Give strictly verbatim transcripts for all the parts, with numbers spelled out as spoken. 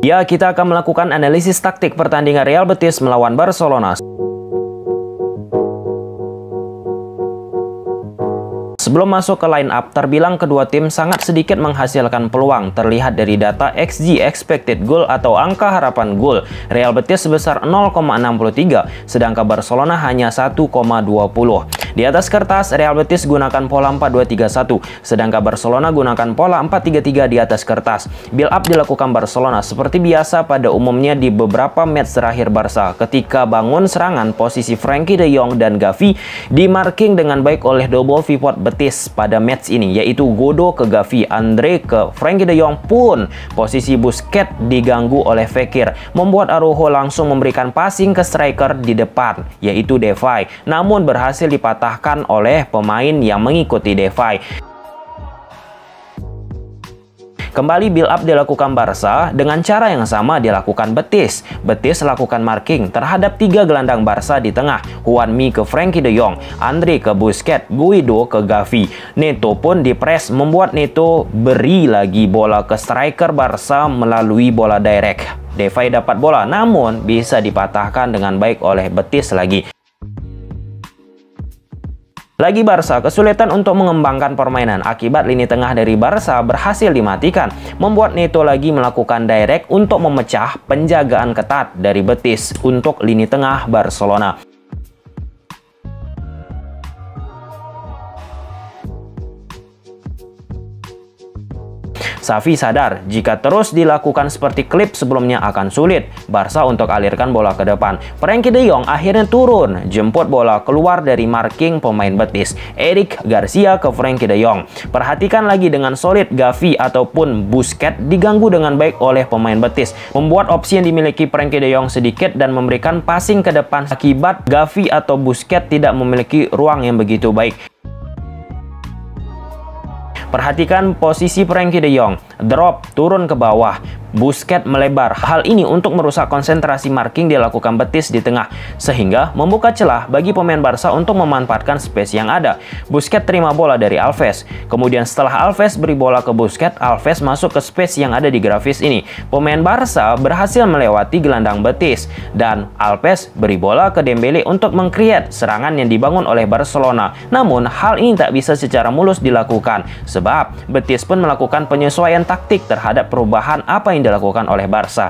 Ya, kita akan melakukan analisis taktik pertandingan Real Betis melawan Barcelona. Sebelum masuk ke line up, terbilang kedua tim sangat sedikit menghasilkan peluang. Terlihat dari data X G expected goal atau angka harapan gol. Real Betis sebesar nol koma enam tiga, sedangkan Barcelona hanya satu koma dua nol. Di atas kertas, Real Betis gunakan pola empat dua tiga satu, sedangkan Barcelona gunakan pola empat tiga tiga di atas kertas. Build up dilakukan Barcelona seperti biasa pada umumnya di beberapa match terakhir Barca. Ketika bangun serangan, posisi Frenkie de Jong dan Gavi dimarking dengan baik oleh double pivot Betis pada match ini, yaitu Godo ke Gavi, Andre ke Frenkie de Jong pun posisi Busquets diganggu oleh Fekir, membuat Araujo langsung memberikan passing ke striker di depan, yaitu Depay, namun berhasil dipatahkan oleh pemain yang mengikuti Depay. Kembali build up dilakukan Barca dengan cara yang sama dilakukan Betis. Betis lakukan marking terhadap tiga gelandang Barca di tengah. Juanmi ke Frenkie de Jong, Andre ke Busquets, Guido ke Gavi. Neto pun dipres, membuat Neto beri lagi bola ke striker Barca melalui bola direct. Depay dapat bola namun bisa dipatahkan dengan baik oleh Betis lagi. Lagi Barca kesulitan untuk mengembangkan permainan akibat lini tengah dari Barca berhasil dimatikan, membuat Neto lagi melakukan direct untuk memecah penjagaan ketat dari Betis untuk lini tengah Barcelona. Xavi sadar jika terus dilakukan seperti klip sebelumnya akan sulit Barca untuk alirkan bola ke depan. Frenkie de Jong akhirnya turun, jemput bola keluar dari marking pemain Betis. Eric Garcia ke Frenkie de Jong. Perhatikan lagi dengan solid Gavi ataupun Busquets diganggu dengan baik oleh pemain Betis, membuat opsi yang dimiliki Frenkie de Jong sedikit dan memberikan passing ke depan akibat Gavi atau Busquets tidak memiliki ruang yang begitu baik. Perhatikan posisi Frenkie de Jong, drop, turun ke bawah, Busquets melebar. Hal ini untuk merusak konsentrasi marking dilakukan Betis di tengah, sehingga membuka celah bagi pemain Barca untuk memanfaatkan space yang ada. Busquets terima bola dari Alves, kemudian setelah Alves beri bola ke Busquets, Alves masuk ke space yang ada di grafis ini. Pemain Barca berhasil melewati gelandang Betis, dan Alves beri bola ke Dembele untuk meng-create serangan yang dibangun oleh Barcelona. Namun, hal ini tak bisa secara mulus dilakukan, sebab Betis pun melakukan penyesuaian taktik terhadap perubahan apa yang dilakukan oleh Barca.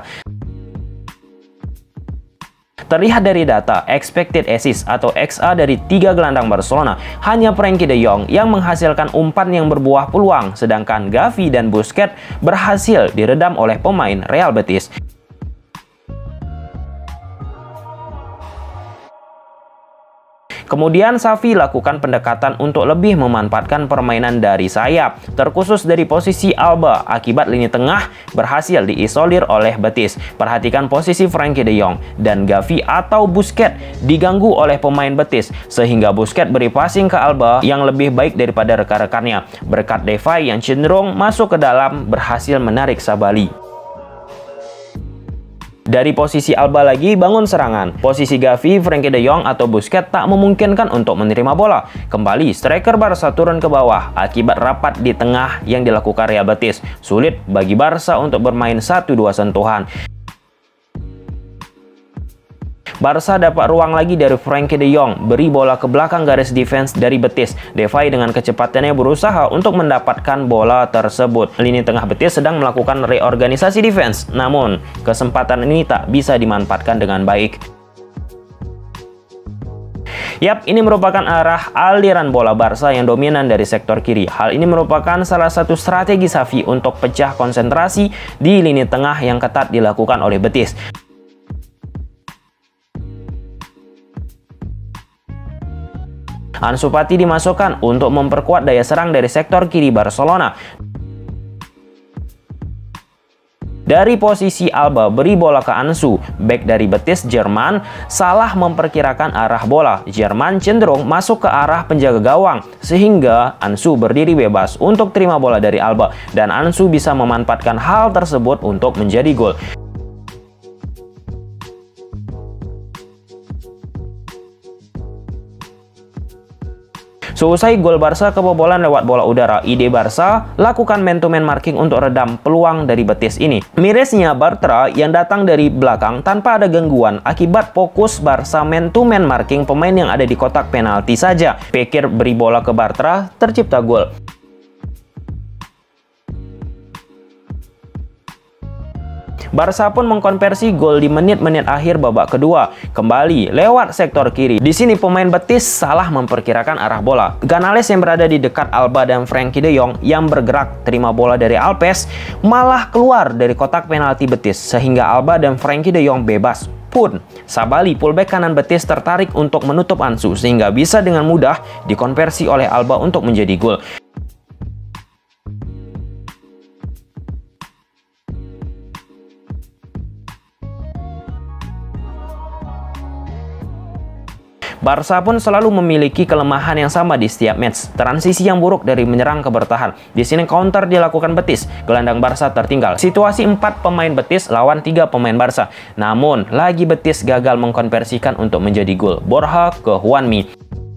Terlihat dari data expected assist atau X A dari tiga gelandang Barcelona, hanya Frenkie de Jong yang menghasilkan umpan yang berbuah peluang, sedangkan Gavi dan Busquets berhasil diredam oleh pemain Real Betis. Kemudian Xavi lakukan pendekatan untuk lebih memanfaatkan permainan dari sayap, terkhusus dari posisi Alba, akibat lini tengah berhasil diisolir oleh Betis. Perhatikan posisi Frenkie de Jong dan Gavi atau Busquets diganggu oleh pemain Betis, sehingga Busquets beri passing ke Alba yang lebih baik daripada rekan-rekannya. Berkat Depay yang cenderung masuk ke dalam berhasil menarik Sabali. Dari posisi Alba lagi bangun serangan. Posisi Gavi, Frenkie de Jong atau Busquets tak memungkinkan untuk menerima bola. Kembali striker Barca turun ke bawah akibat rapat di tengah yang dilakukan Real Betis. Sulit bagi Barca untuk bermain satu dua sentuhan. Barca dapat ruang lagi dari Frenkie de Jong, beri bola ke belakang garis defense dari Betis. Depay dengan kecepatannya berusaha untuk mendapatkan bola tersebut. Lini tengah Betis sedang melakukan reorganisasi defense, namun kesempatan ini tak bisa dimanfaatkan dengan baik. Yap, ini merupakan arah aliran bola Barca yang dominan dari sektor kiri. Hal ini merupakan salah satu strategi Xavi untuk pecah konsentrasi di lini tengah yang ketat dilakukan oleh Betis. Ansu Fati dimasukkan untuk memperkuat daya serang dari sektor kiri Barcelona. Dari posisi Alba beri bola ke Ansu, bek dari Betis Jerman salah memperkirakan arah bola. Jerman cenderung masuk ke arah penjaga gawang, sehingga Ansu berdiri bebas untuk terima bola dari Alba, dan Ansu bisa memanfaatkan hal tersebut untuk menjadi gol. Seusai gol Barca kebobolan lewat bola udara, ide Barca lakukan man-to-man marking untuk redam peluang dari Betis ini. Mirisnya Bartra yang datang dari belakang tanpa ada gangguan akibat fokus Barca man-to-man marking pemain yang ada di kotak penalti saja. Fekir beri bola ke Bartra, tercipta gol. Barca pun mengkonversi gol di menit-menit akhir babak kedua, kembali lewat sektor kiri. Di sini pemain Betis salah memperkirakan arah bola. Canales yang berada di dekat Alba dan Frenkie de Jong yang bergerak terima bola dari Alves malah keluar dari kotak penalti Betis, sehingga Alba dan Frenkie de Jong bebas. Pun Sabali, fullback kanan Betis, tertarik untuk menutup Ansu sehingga bisa dengan mudah dikonversi oleh Alba untuk menjadi gol. Barca pun selalu memiliki kelemahan yang sama di setiap match. Transisi yang buruk dari menyerang ke bertahan. Di sini counter dilakukan Betis. Gelandang Barca tertinggal. Situasi empat pemain Betis lawan tiga pemain Barca. Namun, lagi Betis gagal mengkonversikan untuk menjadi gol. Borja ke Juanmi.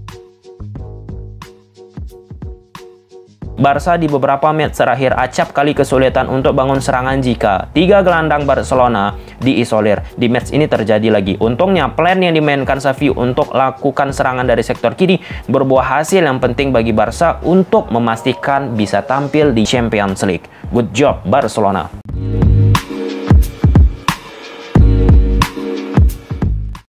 Barca di beberapa match terakhir acap kali kesulitan untuk bangun serangan jika tiga gelandang Barcelona diisolir. Di match ini terjadi lagi. Untungnya plan yang dimainkan Xavi untuk lakukan serangan dari sektor kiri berbuah hasil yang penting bagi Barca untuk memastikan bisa tampil di Champions League. Good job Barcelona.